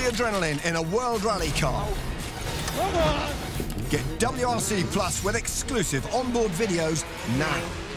adrenaline in a World Rally car. Get WRC Plus with exclusive onboard videos now.